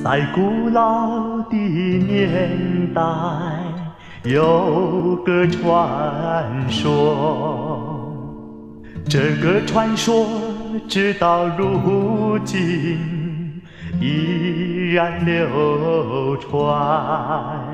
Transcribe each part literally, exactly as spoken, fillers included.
在古老的年代，有个传说，这个传说直到如今依然流传。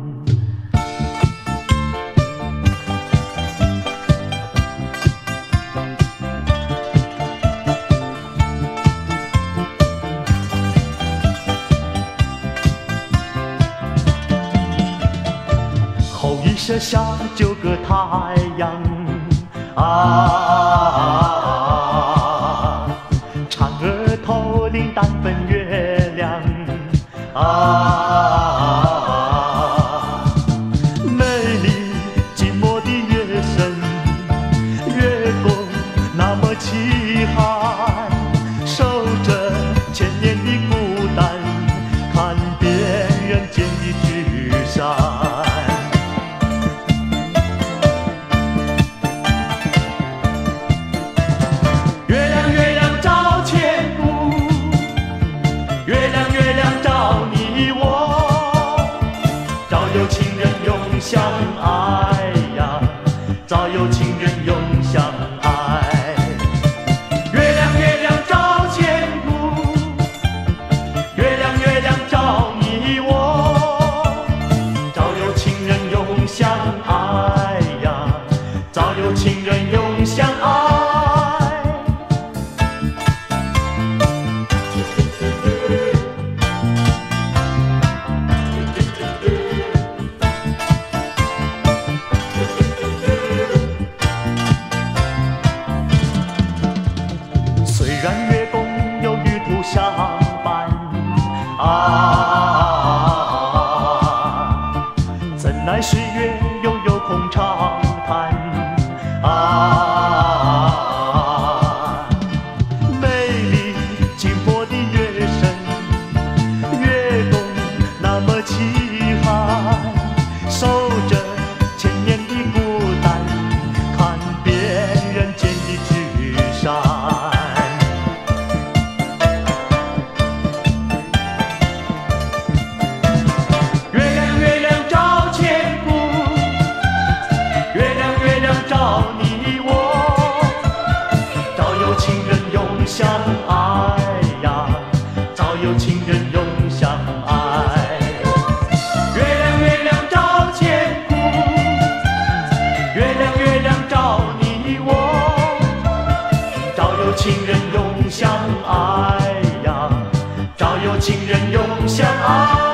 后羿射下九个太阳啊，嫦娥头领单分月亮啊，美丽寂寞的月神，月宫那么凄寒，守着千年的孤单，看遍人间的聚散。早有情人永相爱呀，早有情人永相爱。月亮月亮照千古，月亮月亮照你我。早有情人永相爱呀，早有情人永相爱。虽然月宫有玉兔相伴啊，怎奈岁月悠悠空长叹啊。美丽寂寞的月神，月宫那么凄寒，守着千年的孤单，看遍人间的聚散。照你我，早有情人永相爱呀，早有情人永相爱。月亮月亮照千古，月亮月亮照你我，早有情人永相爱呀，早有情人永相爱。